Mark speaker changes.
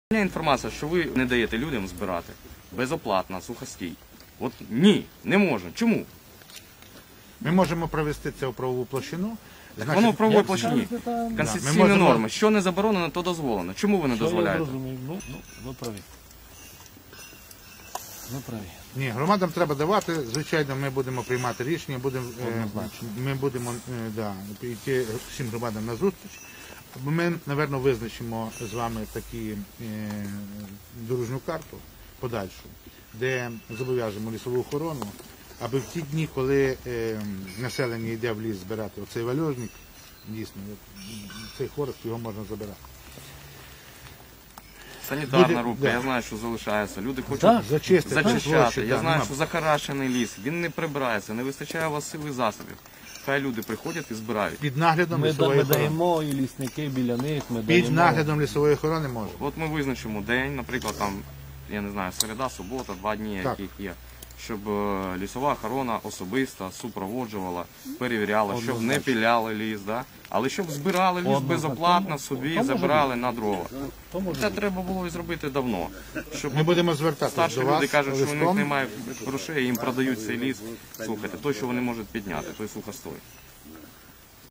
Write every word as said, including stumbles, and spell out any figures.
Speaker 1: Є інформація, що ви не даєте людям збирати безоплатно, сухостій. От ні, не можна. Чому?
Speaker 2: Ми можемо провести це у правову площину.
Speaker 1: Так воно в правовій площині. Конституційні
Speaker 2: можемо...
Speaker 1: норми. Що не заборонено, то дозволено. Чому ви не
Speaker 3: Що
Speaker 1: дозволяєте?
Speaker 3: Я зрозумів. Ну, ну, ви праві. Ви праві.
Speaker 2: Ні, громадам треба давати. Звичайно, ми будемо приймати рішення, будемо, е, ми будемо е, да, йти всім громадам на зустріч. Ми, напевно, визначимо з вами таку е, дорожню карту подальшу, де зобов'яжемо лісову охорону, аби в ті дні, коли е, населення йде в ліс збирати оцей вальожник, дійсно, цей хворост, його можна забирати.
Speaker 1: Санітарна
Speaker 2: Люди-
Speaker 1: рубка,
Speaker 2: да.
Speaker 1: я знаю, що залишається. Люди хочуть
Speaker 3: Так,
Speaker 2: зачистити,
Speaker 1: зачищати.
Speaker 2: площі,
Speaker 1: Я
Speaker 2: так,
Speaker 1: знаю,
Speaker 2: нема.
Speaker 1: що захарашений ліс, він не прибирається, не вистачає у вас сили засобів. Хай люди приходять і збирають.
Speaker 2: Під наглядом
Speaker 3: Ми, да-
Speaker 2: лісової
Speaker 3: ми
Speaker 2: охорони.
Speaker 3: даємо і лісники біля них, ми
Speaker 2: Під
Speaker 3: даємо.
Speaker 2: наглядом лісової охорони може.
Speaker 1: От ми визначимо день, наприклад, там, я не знаю, середа, субота, два дні,
Speaker 2: Так.
Speaker 1: яких є, щоб е, лісова охорона особисто супроводжувала, перевіряла, щоб не піляли ліс, да? Але щоб збирали ліс
Speaker 3: Однозначно.
Speaker 1: безоплатно собі,
Speaker 3: То може
Speaker 1: забирали на дрова.
Speaker 3: То може
Speaker 1: Це треба було і зробити давно. Щоб
Speaker 2: Ми будемо звертатися
Speaker 1: старші
Speaker 2: до вас
Speaker 1: люди кажуть, що у них
Speaker 2: листом.
Speaker 1: немає грошей, їм продають цей ліс. Слухайте, той, що вони можуть підняти, той сухостой.